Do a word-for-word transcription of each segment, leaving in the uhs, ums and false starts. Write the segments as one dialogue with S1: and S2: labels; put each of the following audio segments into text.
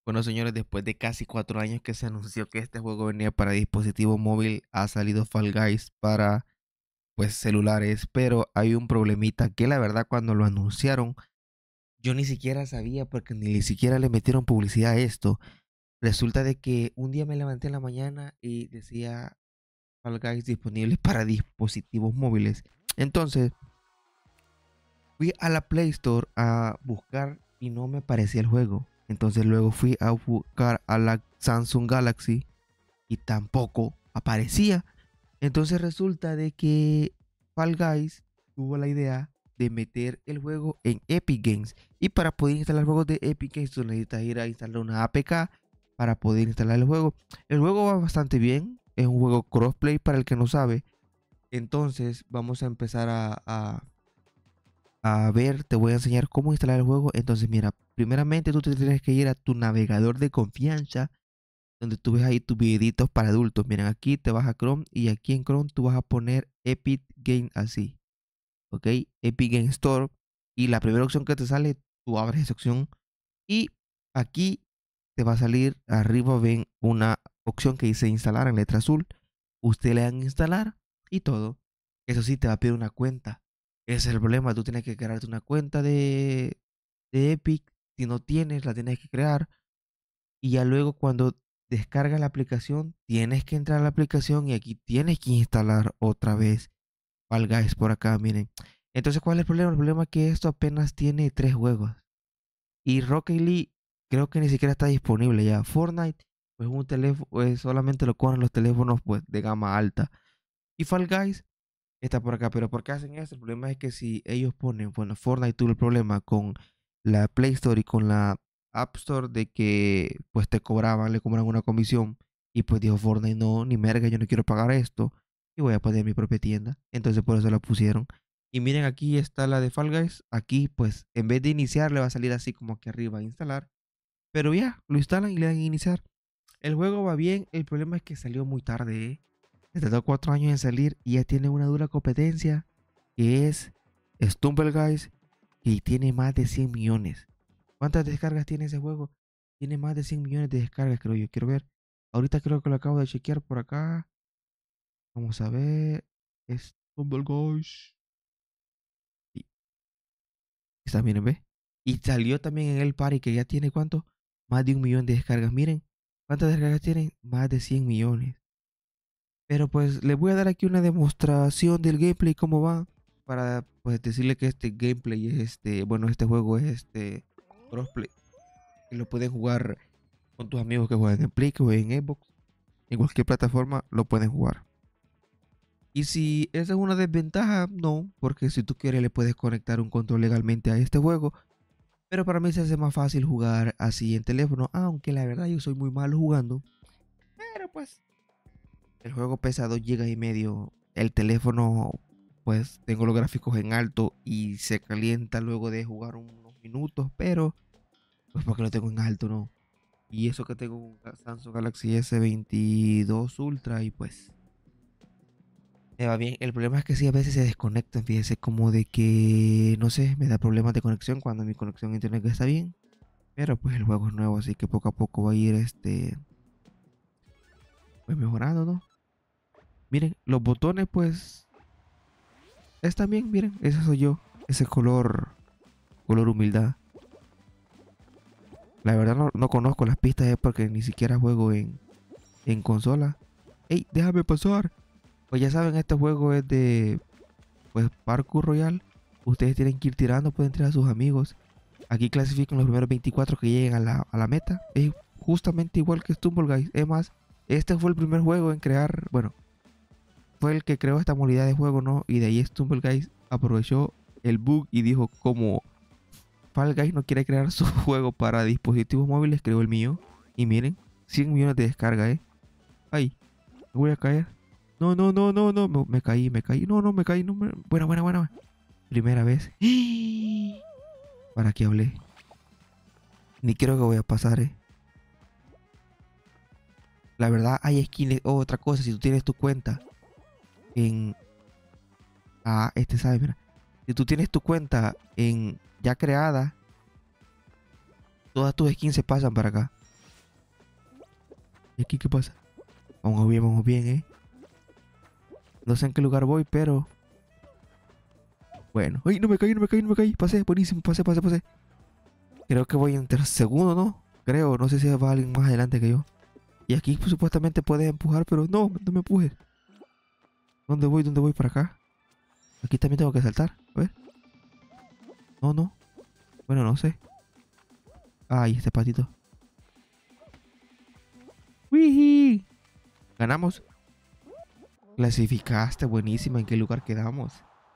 S1: Bueno, señores, después de casi cuatro años que se anunció que este juego venía para dispositivo móvil, ha salido Fall Guys para pues celulares, pero hay un problemita que la verdad cuando lo anunciaron yo ni siquiera sabía porque ni siquiera le metieron publicidad a esto. Resulta de que un día me levanté en la mañana y decía Fall Guys disponible para dispositivos móviles. Entonces fui a la Play Store a buscar y no me aparecía el juego. Entonces luego fui a buscar a la Samsung Galaxy y tampoco aparecía. Entonces resulta de que Fall Guys tuvo la idea de meter el juego en Epic Games. Y para poder instalar juegos de Epic Games, tú necesitas ir a instalar una A P K para poder instalar el juego. El juego va bastante bien. Es un juego crossplay para el que no sabe. Entonces vamos a empezar a, a, a ver, te voy a enseñar cómo instalar el juego. Entonces mira, primeramente tú te tienes que ir a tu navegador de confianza donde tú ves ahí tus videitos para adultos. Miren, aquí te vas a Chrome y aquí en Chrome tú vas a poner Epic Game así, ¿ok? Epic Game Store y la primera opción que te sale, tú abres esa opción y aquí te va a salir arriba, ven una opción que dice instalar en letra azul. Usted le dan instalar y todo. Eso sí, te va a pedir una cuenta. Ese es el problema, tú tienes que crearte una cuenta de, de Epic. Si no tienes, la tienes que crear y ya luego cuando descargas la aplicación, tienes que entrar a la aplicación y aquí tienes que instalar otra vez Fall Guys por acá, miren. Entonces, ¿cuál es el problema? El problema es que esto apenas tiene tres juegos. Y Rocket League creo que ni siquiera está disponible ya. Fortnite, pues un teléfono, pues solamente lo corren los teléfonos pues de gama alta. Y Fall Guys está por acá. Pero ¿por qué hacen eso? El problema es que si ellos ponen, bueno, Fortnite tuvo el problema con la Play Store y con la App Store de que pues te cobraban, le cobraban una comisión. Y pues dijo Fortnite, no, ni merga, yo no quiero pagar esto. Y voy a poner mi propia tienda. Entonces por eso la pusieron. Y miren, aquí está la de Fall Guys. Aquí pues en vez de iniciar le va a salir así como aquí arriba, instalar. Pero ya, lo instalan y le dan a iniciar. El juego va bien, el problema es que salió muy tarde, ¿eh? Se tardó cuatro años en salir y ya tiene una dura competencia que es Stumble Guys y tiene más de cien millones. ¿Cuántas descargas tiene ese juego? Tiene más de cien millones de descargas, creo yo. Quiero ver. Ahorita creo que lo acabo de chequear por acá. Vamos a ver. Stumble Guys. Y está, miren, ve. Y salió también en el party que ya tiene ¿cuánto? Más de un millón de descargas. Miren, ¿cuántas descargas tienen? Más de cien millones. Pero pues les voy a dar aquí una demostración del gameplay, cómo va, para pues decirle que este gameplay es este, bueno, este juego es este crossplay, y lo pueden jugar con tus amigos que juegan en Play, que juegan en Xbox, en cualquier plataforma lo pueden jugar. Y si esa es una desventaja, no, porque si tú quieres le puedes conectar un control legalmente a este juego, pero para mí se hace más fácil jugar así en teléfono, aunque la verdad yo soy muy malo jugando, pero pues el juego pesa dos gigas y medio. El teléfono, pues tengo los gráficos en alto y se calienta luego de jugar unos minutos, pero pues porque lo tengo en alto, ¿no? Y eso que tengo un Samsung Galaxy S veintidós Ultra y pues me va bien. El problema es que sí, a veces se desconectan, fíjese, como de que, no sé, me da problemas de conexión cuando mi conexión a internet está bien. Pero pues el juego es nuevo, así que poco a poco va a ir este, pues mejorando, ¿no? Miren, los botones pues están bien, miren, ese soy yo, ese color, color humildad. La verdad no, no conozco las pistas es porque ni siquiera juego en, en consola. ¡Ey, déjame pasar! Pues ya saben, este juego es de pues Parkour Royal. Ustedes tienen que ir tirando, pueden tirar a sus amigos. Aquí clasifican los primeros veinticuatro que lleguen a la, a la meta. Es justamente igual que Stumble Guys. Es más, este fue el primer juego en crear, bueno, fue el que creó esta modalidad de juego, ¿no? Y de ahí Stumble Guys aprovechó el bug y dijo como Fall Guys no quiere crear su juego para dispositivos móviles, creó el mío. Y miren, cien millones de descarga, ¿eh? Ay, me voy a caer. No, no, no, no, no. Me, me caí, me caí. No, no, me caí. No me... Buena, buena, buena. Primera vez. ¿Para qué hablé? Ni creo que voy a pasar, ¿eh? La verdad, hay skins. Oh, otra cosa, si tú tienes tu cuenta en... Ah, este sabe, mira. Si tú tienes tu cuenta en ya creada, todas tus skins se pasan para acá. ¿Y aquí qué pasa? Vamos bien, vamos bien, ¿eh? No sé en qué lugar voy, pero... Bueno. ¡Ay, no me caí, no me caí, no me caí! Pasé, buenísimo, pasé, pasé, pasé. Creo que voy en tercer segundo, ¿no? Creo, no sé si va alguien más adelante que yo. Y aquí pues, supuestamente puedes empujar, pero no, no me empujes. ¿Dónde voy? ¿Dónde voy? ¿Para acá? Aquí también tengo que saltar. A ver. No, no. Bueno, no sé. Ay, este patito. ¡Wii! Ganamos. Clasificaste, buenísima. ¿En qué lugar quedamos?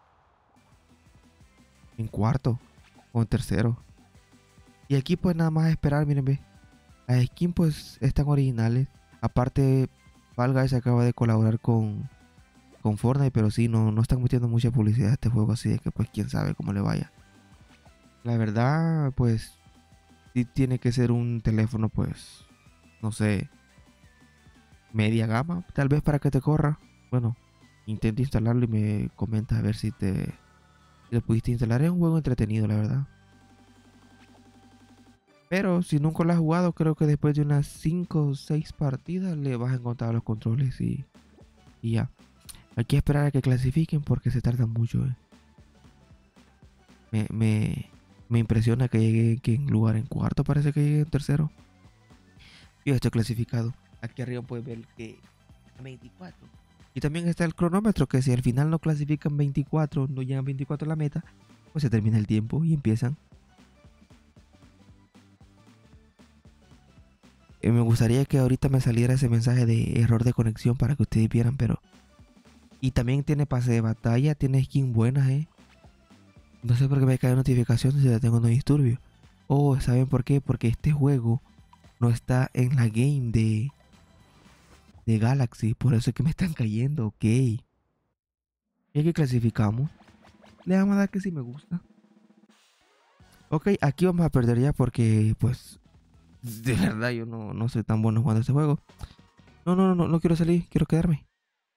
S1: En cuarto. O en tercero. Y aquí pues nada más esperar, miren, ve. Las skins pues están originales. Aparte, Fall Guys acaba de colaborar con, con Fortnite, pero sí, no, no están metiendo mucha publicidad a este juego, así de que pues quién sabe cómo le vaya. La verdad, pues, sí tiene que ser un teléfono, pues, no sé, media gama, tal vez para que te corra. Bueno, intenta instalarlo y me comentas a ver si te si lo pudiste instalar. Es un juego entretenido, la verdad. Pero si nunca lo has jugado, creo que después de unas cinco o seis partidas le vas a encontrar los controles y, y ya. Hay que esperar a que clasifiquen porque se tarda mucho. Eh. Me, me, me impresiona que llegue que en lugar en cuarto, parece que llegue en tercero. Yo estoy clasificado. Aquí arriba puedes ver que veinticuatro. Y también está el cronómetro, que si al final no clasifican veinticuatro, no llegan veinticuatro a la meta, pues se termina el tiempo y empiezan. Eh, me gustaría que ahorita me saliera ese mensaje de error de conexión para que ustedes vieran, pero... Y también tiene pase de batalla, tiene skin buenas, eh. No sé por qué me cae notificación si la tengo no disturbio. Oh, ¿saben por qué? Porque este juego no está en la game de... de Galaxy, por eso es que me están cayendo, ok. Y que clasificamos. Le vamos a dar que sí me gusta. Ok, aquí vamos a perder ya porque, pues, de verdad yo no, no soy tan bueno jugando este juego. No, no, no, no, no quiero salir, quiero quedarme.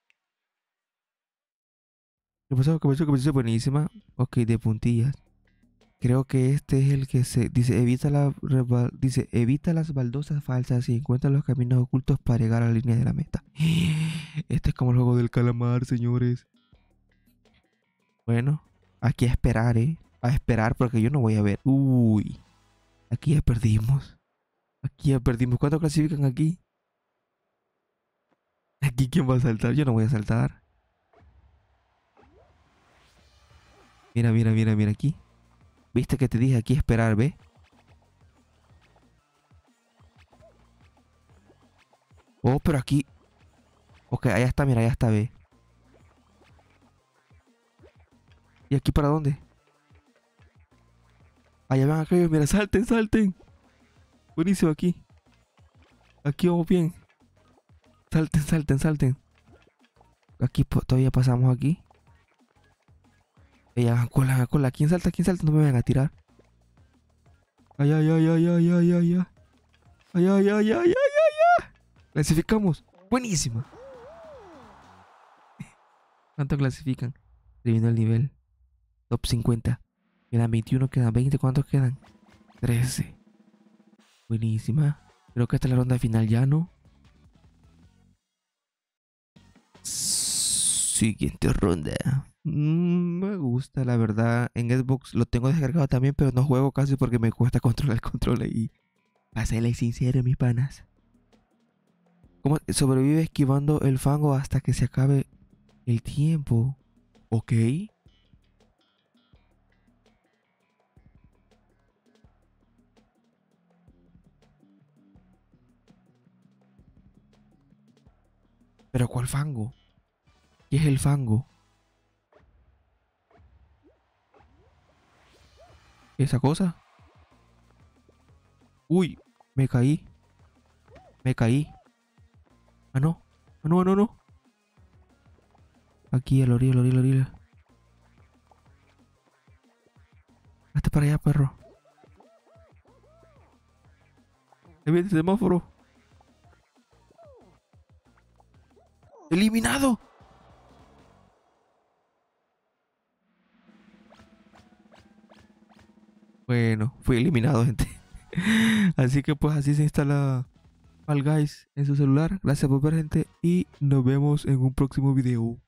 S1: ¿Qué pasó? ¿Qué pasó? ¿Qué pasó? Buenísima. Ok, de puntillas. Creo que este es el que se dice evita la dice evita las baldosas falsas y encuentra los caminos ocultos para llegar a la línea de la meta. Este es como el juego del calamar, señores. Bueno, aquí a esperar, eh. A esperar porque yo no voy a ver. Uy, aquí ya perdimos. Aquí ya perdimos. ¿Cuánto clasifican aquí? Aquí quién va a saltar. Yo no voy a saltar. Mira, mira, mira, mira aquí. ¿Viste que te dije aquí esperar, ve? Oh, pero aquí. Ok, allá está, mira, allá está, ve. ¿Y aquí para dónde? Allá van aquellos, mira, salten, salten. Buenísimo aquí. Aquí vamos bien. Salten, salten, salten. Aquí todavía pasamos aquí. Ella hagan cola, hagan cola. ¿Quién salta? ¿Quién salta? No me vayan a tirar. Ay, ay, ay, ay, ay, ay, ay, ay. Ay, ay, ay, ay, ay, ay, ay. Clasificamos. Buenísima. ¿Cuánto clasifican? Terminó el nivel. Top cincuenta. Quedan veintiuno, quedan veinte. ¿Cuántos quedan? trece. Buenísima. Creo que esta es la ronda final ya, ¿no? Siguiente ronda. Mm, me gusta, la verdad. En Xbox lo tengo descargado también, pero no juego casi porque me cuesta controlar el control y... Para serles sincero, mis panas. ¿Cómo sobrevive esquivando el fango hasta que se acabe el tiempo? Ok. ¿Pero cuál fango? ¿Qué es el fango? ¿Esa cosa? Uy, me caí. Me caí. Ah, no. Ah, no, no, no. Aquí, a la orilla, a la orilla, a la orilla. Hasta para allá, perro. Ahí viene el semáforo. ¡Eliminado! Bueno, fui eliminado, gente. Así que pues así se instala Fall Guys en su celular. Gracias por ver, gente, y nos vemos en un próximo video.